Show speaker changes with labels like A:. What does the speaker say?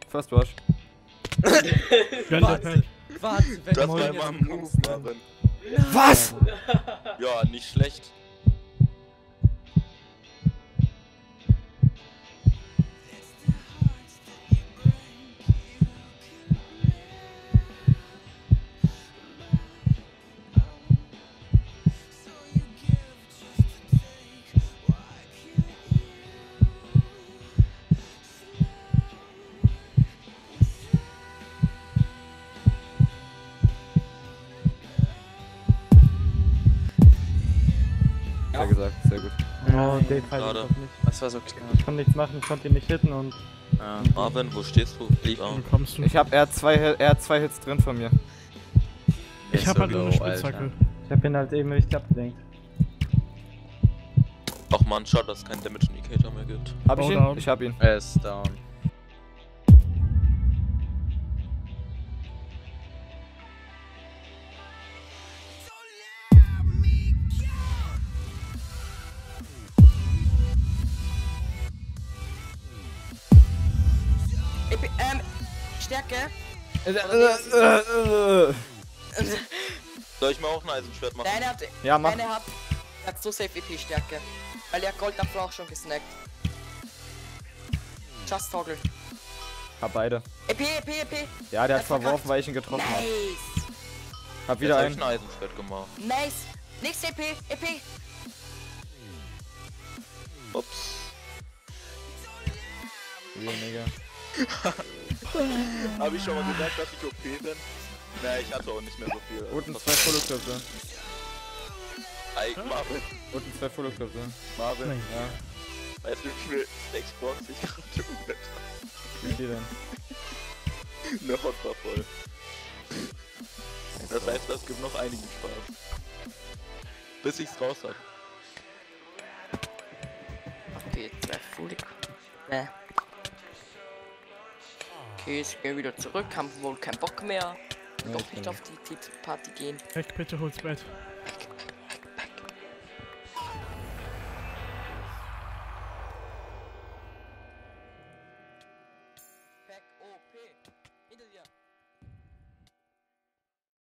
A: First Rush.
B: Warte, wenn
C: Das
B: du
C: war
B: jetzt
C: immer ein Move,
B: kommst,
C: Marvin.
A: Was?
C: Ja, nicht schlecht.
A: Ja, gesagt, sehr gut.
D: Oh, den Fall
C: Schade.
D: ich nicht.
B: Das war so knapp.
D: Ich konnte nichts machen, ich konnte ihn nicht hitten und
B: Ja.
C: Marvin, wo stehst du?
E: Wo kommst du?
A: Er hat zwei Hits drin von mir.
E: Ich hab halt nur eine Spitzhacke.
D: ich habe ihn halt eben richtig abgelenkt.
C: Ach man, schade, dass es keinen Damage Indicator mehr gibt.
A: Hab ich
E: Oh,
A: ihn?
E: down.
A: Ich hab ihn.
B: Er ist down.
F: Stärke.
C: Soll ich mir auch ein Eisenschwert machen?
F: Deine hat,
A: Ja, mach.
F: deine hat so safe EP-Stärke. Weil der Gold davor auch schon gesnackt. Just Toggle.
A: Hab beide.
F: EP.
A: Ja, der hat
F: Er verkackt.
A: verworfen, weil ich ihn getroffen hab.
F: Nice.
A: Hab
C: Jetzt
A: wieder
C: hab ich
A: einen.
C: ein Eisenschwert gemacht.
F: Nice. Nächste EP.
C: Ups.
A: Real Mega.
C: Hab ich schon mal gesagt, dass ich OP bin? Na, ich hatte auch nicht mehr so viel.
A: Unten zwei Follow-Clips.
C: Ey, Marvin,
A: Unten zwei Follow-Clips.
C: Marvin,
E: Nein.
A: Ja.
C: weißt du, wie viel Xbox ich gerade umgeht?
A: Wie viel denn?
C: Ne Hot war voll. Das heißt, das gibt noch einigen Spaß. Bis ich's raus hab.
F: Okay, 2 Fully. Okay, ich gehe wieder zurück, haben wohl keinen Bock mehr.
A: Ja,
F: Doch
A: ich
F: nicht
A: bin-
F: auf die Party gehen.
E: Heck, bitte hol's Bett.
F: Back OP. Hinter dir.